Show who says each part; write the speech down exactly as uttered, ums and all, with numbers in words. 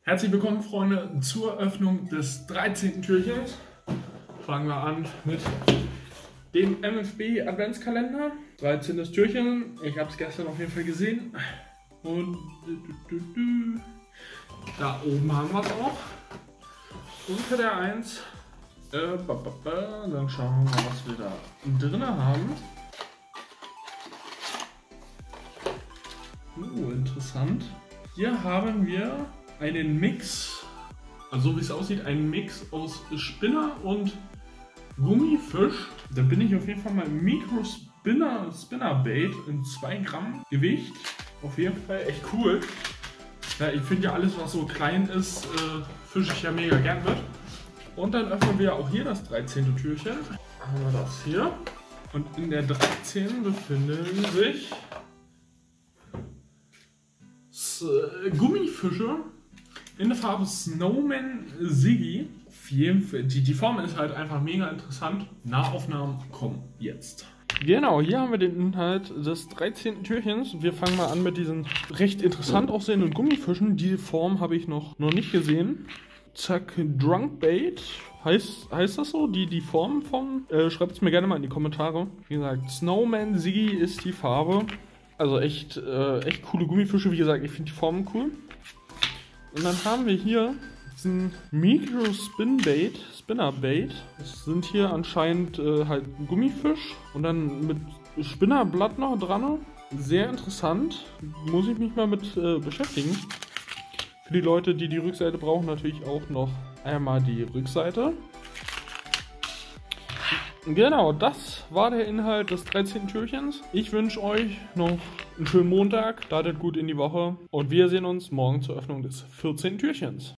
Speaker 1: Herzlich willkommen, Freunde, zur Öffnung des dreizehnten Türchens. Fangen wir an mit dem M F B Adventskalender. dreizehntes Türchen. Ich habe es gestern auf jeden Fall gesehen. Und da oben haben wir es auch. Unter der eins. Äh, ba, ba, ba. Dann schauen wir mal, was wir da drin haben. Uh, interessant. Hier haben wir einen Mix, also so wie es aussieht, ein Mix aus Spinner und Gummifisch. Da bin ich auf jeden Fall mal Micro Spinner, Spinner Bait in zwei Gramm Gewicht. Auf jeden Fall echt cool. Ja, ich finde ja alles, was so klein ist, äh, fische ich ja mega gern mit. Und dann öffnen wir auch hier das dreizehnte Türchen. Haben wir das hier. Und in der dreizehn befinden sich Gummifische in der Farbe Snowman Ziggy. Die, die Form ist halt einfach mega interessant. Nahaufnahmen kommen jetzt. Genau, hier haben wir den Inhalt des dreizehnten Türchens. Wir fangen mal an mit diesen recht interessant aussehenden Gummifischen. Die Form habe ich noch, noch nicht gesehen. Zack, Drunkbait. Heißt, heißt das so? Die, die Form von? Äh, Schreibt es mir gerne mal in die Kommentare. Wie gesagt, Snowman Ziggy ist die Farbe. Also echt, äh, echt coole Gummifische. Wie gesagt, ich finde die Formen cool. Und dann haben wir hier diesen Micro Spin Bait, Spinner Bait. Das sind hier anscheinend äh, halt ein Gummifisch. Und dann mit Spinnerblatt noch dran. Sehr interessant. Muss ich mich mal mit äh, beschäftigen. Für die Leute, die die Rückseite brauchen, natürlich auch noch einmal die Rückseite. Genau, das war der Inhalt des dreizehnten Türchens. Ich wünsche euch noch einen schönen Montag, startet gut in die Woche und wir sehen uns morgen zur Öffnung des vierzehnten Türchens.